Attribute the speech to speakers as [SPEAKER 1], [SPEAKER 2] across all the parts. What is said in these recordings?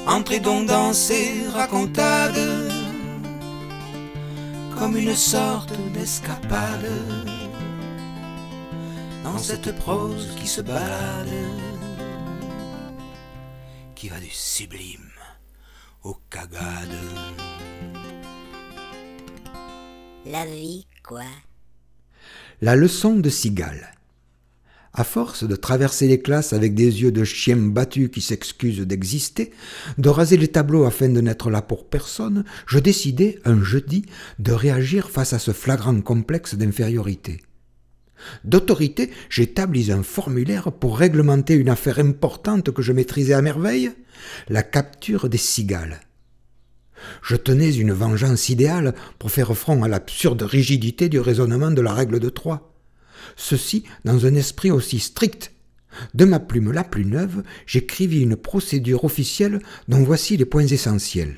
[SPEAKER 1] Entrez donc dans ces racontades, comme une sorte d'escapade, dans cette prose qui se balade, qui va du sublime au cagade.
[SPEAKER 2] La vie, quoi.
[SPEAKER 3] La leçon de Cigale. À force de traverser les classes avec des yeux de chien battu qui s'excusent d'exister, de raser les tableaux afin de n'être là pour personne, je décidai, un jeudi, de réagir face à ce flagrant complexe d'infériorité. D'autorité, j'établis un formulaire pour réglementer une affaire importante que je maîtrisais à merveille, la capture des cigales. Je tenais une vengeance idéale pour faire front à l'absurde rigidité du raisonnement de la règle de 3. Ceci dans un esprit aussi strict. De ma plume la plus neuve, j'écrivis une procédure officielle dont voici les points essentiels.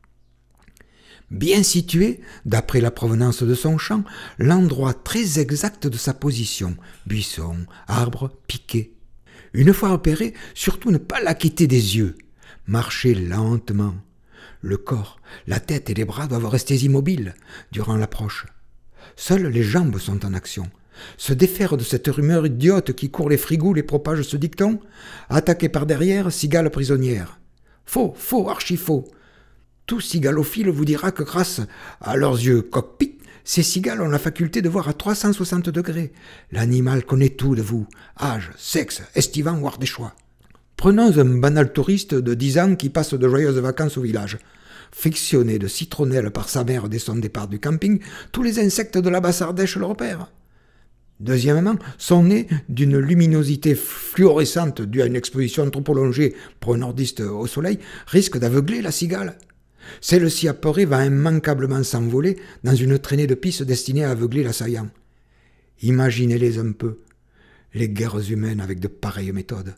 [SPEAKER 3] Bien situé, d'après la provenance de son champ, l'endroit très exact de sa position, buisson, arbre, piquet. Une fois repéré, surtout ne pas la quitter des yeux. Marcher lentement. Le corps, la tête et les bras doivent rester immobiles durant l'approche. Seules les jambes sont en action. Se défaire de cette rumeur idiote qui court les frigoules et propage ce dicton. Attaqué par derrière, cigale prisonnière. Faux, faux, archi faux. Tout cigalophile vous dira que grâce à leurs yeux cockpit, ces cigales ont la faculté de voir à 360 degrés. L'animal connaît tout de vous, âge, sexe, estivant ou ardéchois. Prenons un banal touriste de 10 ans qui passe de joyeuses vacances au village. Frictionné de citronnelle par sa mère dès son départ du camping, tous les insectes de la basse Ardèche le repèrent. Deuxièmement, son nez, d'une luminosité fluorescente due à une exposition trop prolongée pour un nordiste au soleil, risque d'aveugler la cigale. Celle-ci apeurée va immanquablement s'envoler dans une traînée de pistes destinée à aveugler l'assaillant. Imaginez-les un peu, les guerres humaines avec de pareilles méthodes.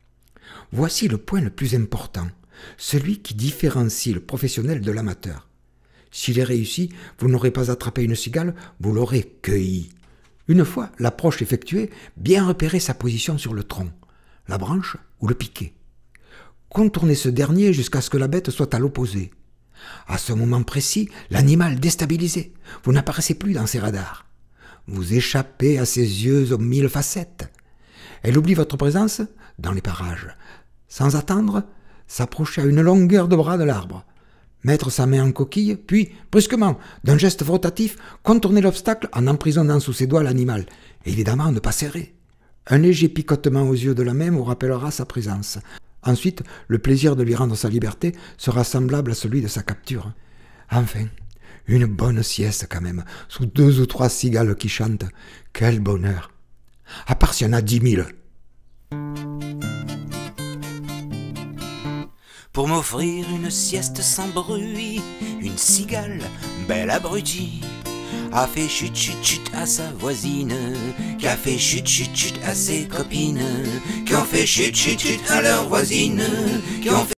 [SPEAKER 3] Voici le point le plus important, celui qui différencie le professionnel de l'amateur. S'il est réussi, vous n'aurez pas attrapé une cigale, vous l'aurez cueillie. Une fois l'approche effectuée, bien repérer sa position sur le tronc, la branche ou le piquet. Contournez ce dernier jusqu'à ce que la bête soit à l'opposé. À ce moment précis, l'animal déstabilisé, vous n'apparaissez plus dans ses radars. Vous échappez à ses yeux aux 1000 facettes. Elle oublie votre présence dans les parages. Sans attendre, s'approcher à une longueur de bras de l'arbre. Mettre sa main en coquille, puis, brusquement, d'un geste frottatif, contourner l'obstacle en emprisonnant sous ses doigts l'animal. Évidemment, ne pas serrer. Un léger picotement aux yeux de la main vous rappellera sa présence. Ensuite, le plaisir de lui rendre sa liberté sera semblable à celui de sa capture. Enfin, une bonne sieste quand même, sous 2 ou 3 cigales qui chantent. Quel bonheur! À part s'il y en a 10 000.
[SPEAKER 1] Pour m'offrir une sieste sans bruit, une cigale, belle abrutie, a fait chut chut chut à sa voisine, qui a fait chut chut chut à ses copines, qui ont fait chut chut chut à leurs voisines, qui ont fait